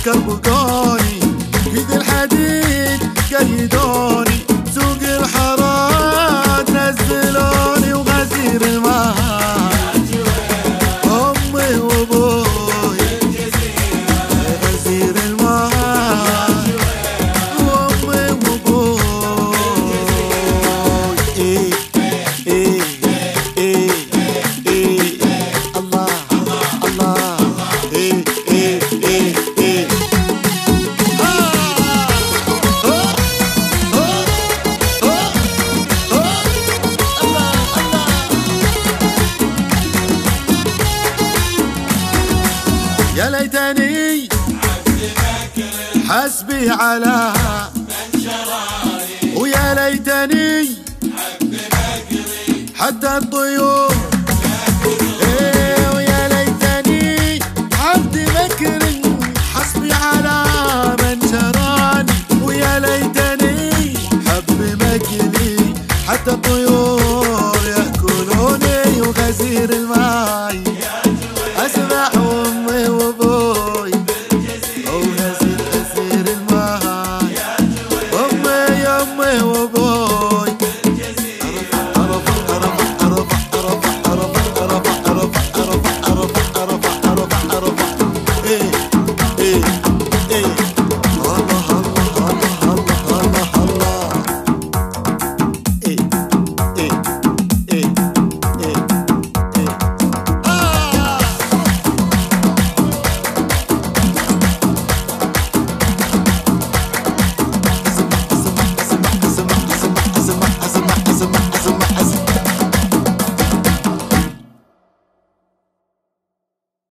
كربقوني قيد الحديد قيدوني سوق الحارات نزلوني وغزير الماء أمي وأبوي غزير الماء أمي وأبوي إيه إيه إيه إيه الله الله إيه إيه إيه إيه يا ليتني حسبي على ويا ليتني حتى الطيور ويا ليتني عبد بكر حسبي على من شراني ويا ليتني حب مكلي حتى الطيور